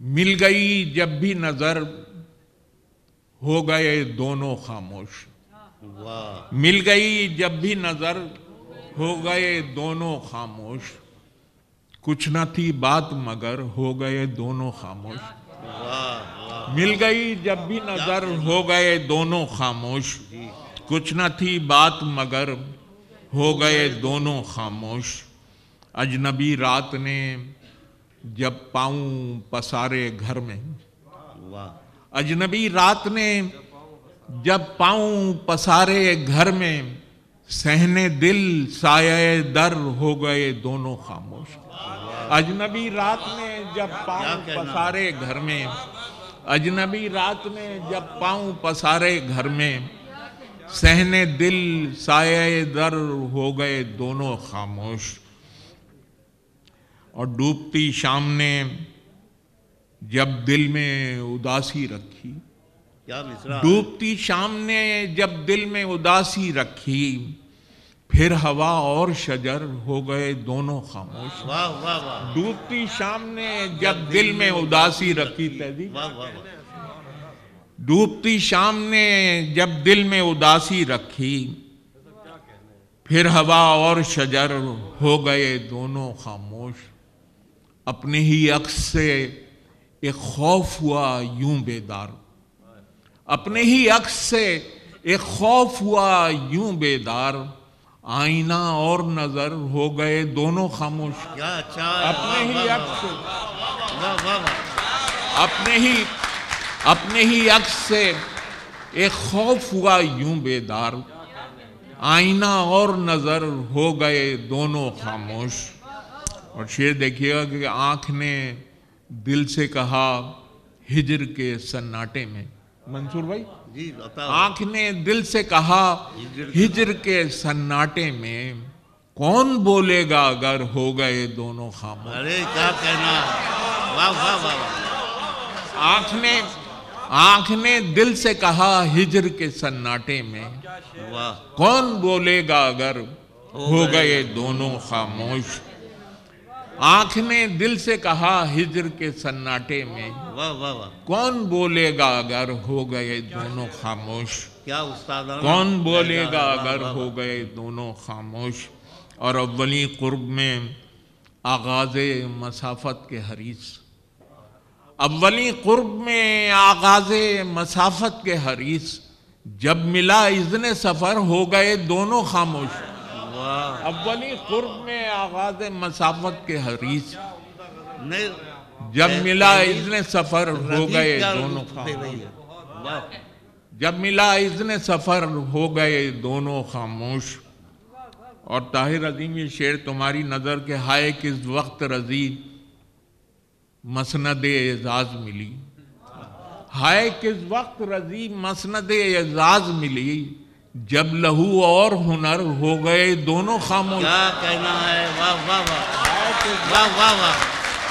مل گئی جب بھی نظر ہو گئے دونوں خاموش. مل گئی جب بھی نظر ہو گئے دونوں خاموش. کچھ نہ تھی بات مگر ہو گئے دونوں خاموش. مل گئی جب بھی نظر ہو گئے دونوں خاموش. کچھ نہ تھی بات مگر ہو گئے دونوں خاموش. اجنبی رات نے جب پاؤں پسارے گھر میں. اجنبی رات نے جب پاؤں پسارے گھر میں. صحن دل سایہ در ہو گئے دونوں خاموش. اجنبی رات نے جب پاؤں پسارے گھر میں. اجنبی رات نے جب پاؤں پسارے گھر میں. صحن دل سایہ در ہو گئے دونوں خاموش. اور ڈوبتی شام نے جب دل میں اداسی رکھی. ڈوبتی شام نے جب دل میں اداسی رکھی. پھر ہوا اور شجر ہو گئے دونوں خاموش. ڈوبتی شام نے جب دل میں اداسی رکھی. ڈوبتی شام نے جب دل میں اداسی رکھی. پھر ہوا اور شجر ہو گئے دونوں خاموش. اپنے ہی عکس سے ایک خوف ہوا یوں بیدار. اپنے ہی عکس سے ایک خوف ہوا یوں بیدار. آئینہ اور نظر ہو گئے دونوں خاموش. اپنے ہی عکس سے اپنے ہی عکس سے ایک خوف ہوا یوں بیدار. آئینہ اور نظر ہو گئے دونوں خاموش. اور شعر دیکھیے گا کہ آنکھ نے دل سے کہا ہجر کے سناٹے میں. منصور بھائی آنکھ نے دل سے کہا ہجر کے سناٹے میں. کون بولے گا اگر ہو گئے دونوں خاموش. ارے کیا کہنا. آنکھ نے دل سے کہا ہجر کے سناٹے میں. کون بولے گا اگر ہو گئے دونوں خاموش. آنکھ نے دل سے کہا ہجر کے سناٹے میں. کون بولے گا اگر ہو گئے دونوں خاموش. کون بولے گا اگر ہو گئے دونوں خاموش. اور اولی قرب میں آغاز مسافت کے حریص. اولی قرب میں آغاز مسافت کے حریص. جب ملا اذن سفر ہو گئے دونوں خاموش. اولی قرب میں آغاز مسافت کے حریص. جب ملا اذن سفر ہو گئے دونوں خاموش. جب ملا اذن سفر ہو گئے دونوں خاموش. اور طاہر عظیم یہ شعر تمہاری نظر کے ہائے کس وقت رضی مسند اعزاز ملی. ہائے کس وقت رضی مسند اعزاز ملی. جب لہو اور ہنر ہو گئے دونوں خاموش. کیا کہنا ہے. واہ واہ واہ واہ واہ.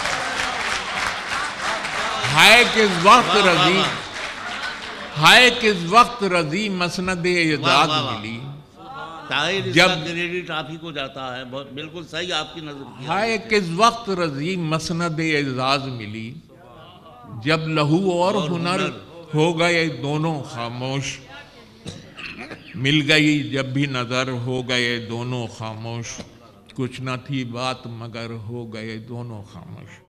ہائے کس وقت رضی ہائے کس وقت رضی مسند اعزاز ملی. جب کریڈٹ آپ ہی کو جاتا ہے. بالکل صحیح آپ کی نظر. ہائے کس وقت رضی مسند اعزاز ملی. جب لہو اور ہنر ہو گئے دونوں خاموش. مل گئی جب بھی نظر ہو گئے دونوں خاموش. کچھ نہ تھی بات مگر ہو گئے دونوں خاموش.